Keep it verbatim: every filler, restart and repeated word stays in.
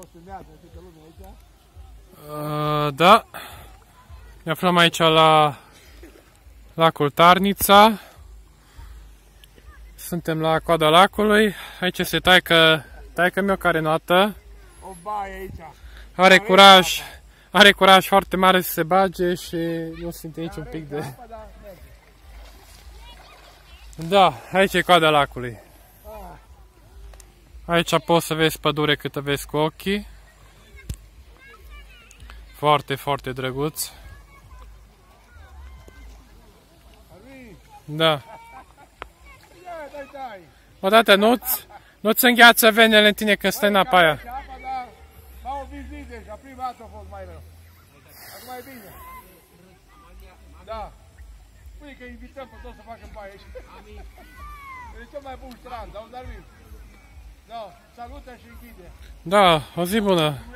Uh, da. Ne aflăm aici la lacul Tarnița. Suntem la coada lacului. Aici se taică, taică meu care notă. O baie aici. Are curaj, are curaj foarte mare să se bage și nu simte nici un pic de... Da, aici e coada lacului. Aici poți să vezi pădure cât vezi cu ochii. Foarte, foarte drăguț. Da. Odată nu-ți nu-ți îngheață venele în tine când stai în apa aia. M-au vizit deja, prima dată a fost mai rău. Acum e bine. Da. Spui că invităm pe toți să facă baie aici. E cel mai bun strand, auzi, Darwin? Da, salută și închide. Da, o zi bună.